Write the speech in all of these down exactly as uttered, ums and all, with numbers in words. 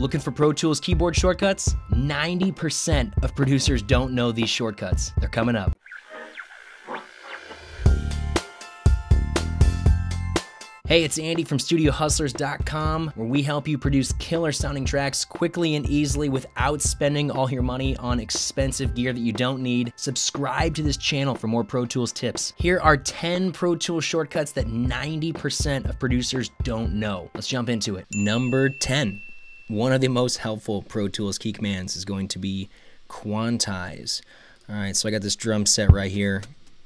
Looking for Pro Tools keyboard shortcuts? ninety percent of producers don't know these shortcuts. They're coming up. Hey, it's Andy from Studio Hustlers dot com, where we help you produce killer sounding tracks quickly and easily without spending all your money on expensive gear that you don't need. Subscribe to this channel for more Pro Tools tips. Here are ten Pro Tools shortcuts that ninety percent of producers don't know. Let's jump into it. Number ten. One of the most helpful Pro Tools key commands is going to be quantize. All right, so I got this drum set right here.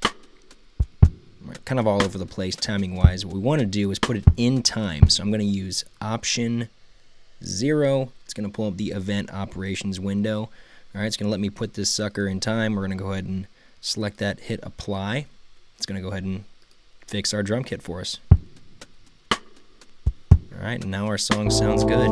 Kind of all over the place timing wise. What we want to do is put it in time. So I'm going to use option zero. It's going to pull up the event operations window. All right, it's going to let me put this sucker in time. We're going to go ahead and select that, hit apply. It's going to go ahead and fix our drum kit for us. All right, and now our song sounds good.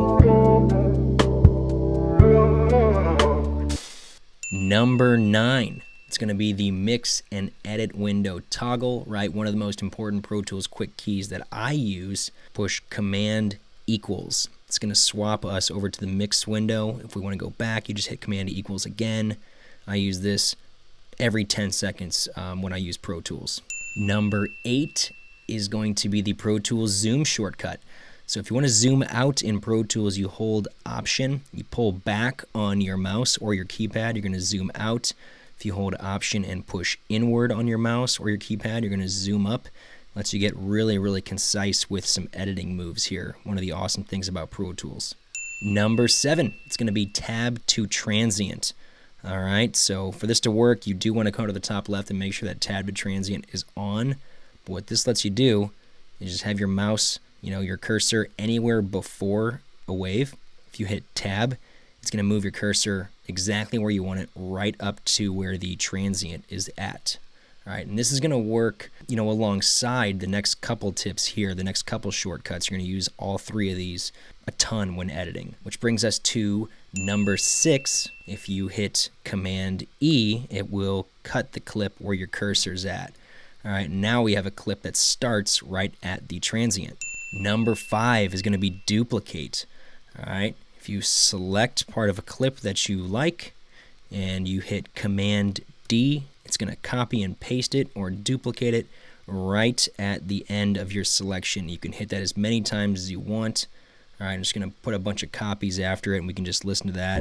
Number nine. It's going to be the mix and edit window toggle, right? One of the most important Pro Tools quick keys that I use. Push command equals. It's going to swap us over to the mix window. If we want to go back, you just hit command equals again. I use this every ten seconds um, when I use Pro Tools. Number eight is going to be the Pro Tools zoom shortcut. So if you want to zoom out in Pro Tools, you hold option, you pull back on your mouse or your keypad, you're going to zoom out. If you hold option and push inward on your mouse or your keypad, you're going to zoom up. Lets you get really, really concise with some editing moves here. One of the awesome things about Pro Tools. Number seven, it's going to be tab to transient. All right, so for this to work, you do want to go to the top left and make sure that tab to transient is on. But what this lets you do is just have your mouse, you know, your cursor anywhere before a wave. If you hit tab, it's going to move your cursor exactly where you want it, right up to where the transient is at. All right, and this is going to work, you know, alongside the next couple tips here, the next couple shortcuts. You're going to use all three of these a ton when editing, which brings us to number six. If you hit command E, it will cut the clip where your cursor's at. All right, now we have a clip that starts right at the transient. Number five is going to be duplicate. All right. If you select part of a clip that you like and you hit command D, it's going to copy and paste it or duplicate it right at the end of your selection. You can hit that as many times as you want. All right, I'm just going to put a bunch of copies after it and we can just listen to that.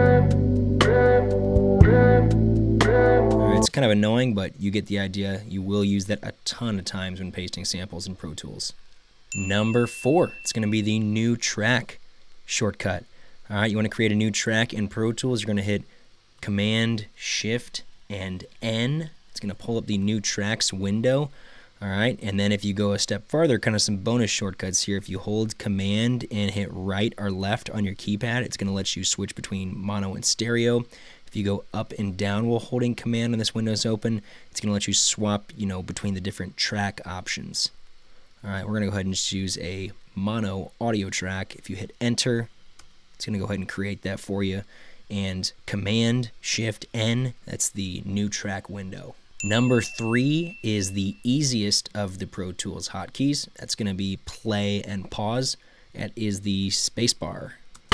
All right, it's kind of annoying, but you get the idea. You will use that a ton of times when pasting samples in Pro Tools. Number four, it's going to be the new track shortcut. All right, you want to create a new track in Pro Tools, you're going to hit Command, Shift, and N. It's going to pull up the new tracks window. All right, and then if you go a step farther, kind of some bonus shortcuts here. If you hold Command and hit right or left on your keypad, it's going to let you switch between mono and stereo. If you go up and down while holding Command and this window is open, it's going to let you swap, you know, between the different track options. All right, we're going to go ahead and just use a mono audio track. If you hit Enter, it's going to go ahead and create that for you. And Command, Shift, N, that's the new track window. Number three is the easiest of the Pro Tools hotkeys. That's going to be play and pause. That is the spacebar.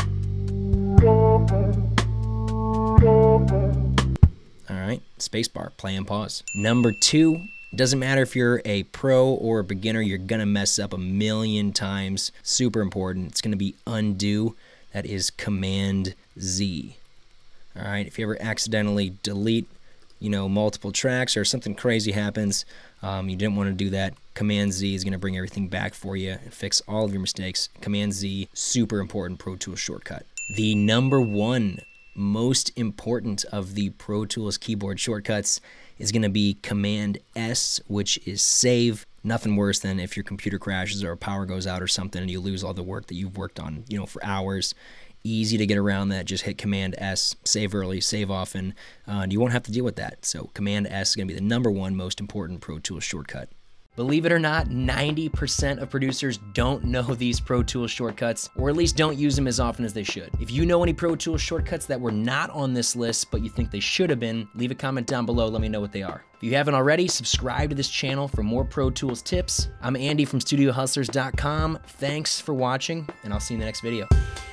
All right, spacebar, play and pause. Number two, doesn't matter if you're a pro or a beginner, you're going to mess up a million times. Super important. It's going to be undo. That is Command Z. All right, if you ever accidentally delete, you know, multiple tracks or something crazy happens, um, you didn't want to do that, Command Z is going to bring everything back for you and fix all of your mistakes. Command Z, super important Pro Tools shortcut. The number one most important of the Pro Tools keyboard shortcuts is going to be Command S, which is save. Nothing worse than if your computer crashes or power goes out or something and you lose all the work that you've worked on, you know, for hours. Easy to get around that. Just hit Command S, save early, save often, uh, and you won't have to deal with that. So Command S is going to be the number one most important Pro Tools shortcut. Believe it or not, ninety percent of producers don't know these Pro Tools shortcuts, or at least don't use them as often as they should. If you know any Pro Tools shortcuts that were not on this list, but you think they should have been, leave a comment down below, let me know what they are. If you haven't already, subscribe to this channel for more Pro Tools tips. I'm Andy from Studio Hustlers dot com. Thanks for watching, and I'll see you in the next video.